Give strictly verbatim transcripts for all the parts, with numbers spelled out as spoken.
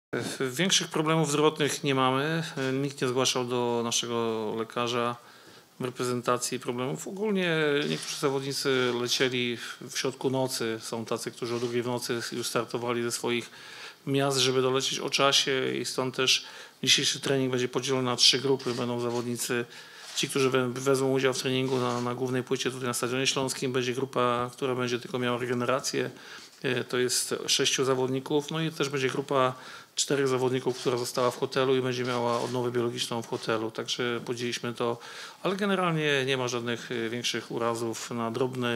Większych problemów zdrowotnych nie mamy. Nikt nie zgłaszał do naszego lekarza w reprezentacji problemów. Ogólnie niektórzy zawodnicy lecieli w środku nocy. Są tacy, którzy o drugiej w nocy już startowali ze swoich miast, żeby dolecieć o czasie i stąd też dzisiejszy trening będzie podzielony na trzy grupy. Będą zawodnicy, ci, którzy wezmą udział w treningu na, na głównej płycie tutaj na Stadionie Śląskim. Będzie grupa, która będzie tylko miała regenerację. To jest sześciu zawodników, no i też będzie grupa czterech zawodników, która została w hotelu i będzie miała odnowę biologiczną w hotelu, także podzieliliśmy to, ale generalnie nie ma żadnych większych urazów. Na drobny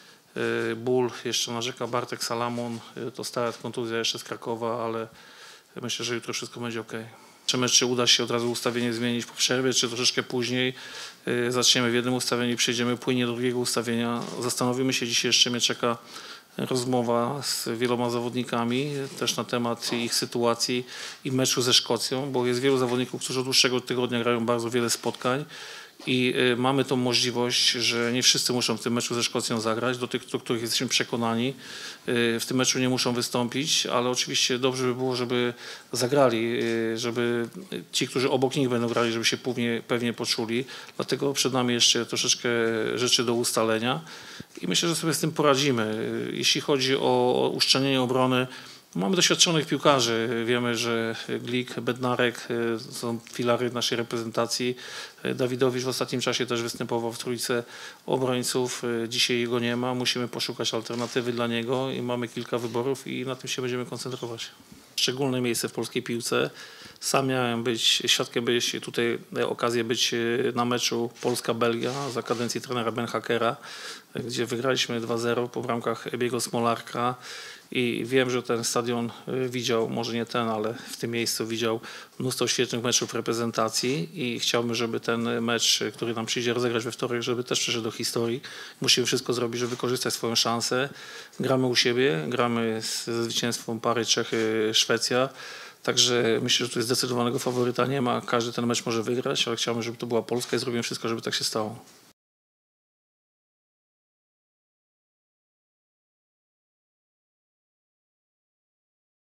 ból jeszcze narzeka Bartek Salamon, to stara kontuzja jeszcze z Krakowa, ale myślę, że jutro wszystko będzie ok. Zobaczymy, czy uda się od razu ustawienie zmienić po przerwie, czy troszeczkę później. Zaczniemy w jednym ustawieniu i przejdziemy płynnie do drugiego ustawienia. Zastanowimy się, dzisiaj jeszcze mnie czeka rozmowa z wieloma zawodnikami też na temat ich sytuacji i meczu ze Szkocją, bo jest wielu zawodników, którzy od dłuższego tygodnia grają bardzo wiele spotkań i mamy tą możliwość, że nie wszyscy muszą w tym meczu ze Szkocją zagrać. Do tych, do których jesteśmy przekonani, w tym meczu nie muszą wystąpić, ale oczywiście dobrze by było, żeby zagrali, żeby ci, którzy obok nich będą grali, żeby się pewnie, pewnie poczuli. Dlatego przed nami jeszcze troszeczkę rzeczy do ustalenia i myślę, że sobie z tym poradzimy. Jeśli chodzi o uszczelnienie obrony, mamy doświadczonych piłkarzy. Wiemy, że Glik, Bednarek są filary naszej reprezentacji. Dawidowicz w ostatnim czasie też występował w trójce obrońców. Dzisiaj jego nie ma. Musimy poszukać alternatywy dla niego i mamy kilka wyborów i na tym się będziemy koncentrować. Szczególne miejsce w polskiej piłce. Sam miałem być świadkiem, być tutaj okazję być na meczu Polska-Belgia za kadencji trenera Ben Hackera, gdzie wygraliśmy dwa zero po bramkach Ebiego Smolarka. I wiem, że ten stadion widział, może nie ten, ale w tym miejscu widział mnóstwo świetnych meczów reprezentacji i chciałbym, żeby ten mecz, który nam przyjdzie rozegrać we wtorek, żeby też przeszedł do historii. Musimy wszystko zrobić, żeby wykorzystać swoją szansę. Gramy u siebie, gramy ze zwycięstwem pary Czechy-Szwecja. Także myślę, że tu jest zdecydowanego faworyta nie ma. Każdy ten mecz może wygrać, ale chciałbym, żeby to była Polska i zrobimy wszystko, żeby tak się stało.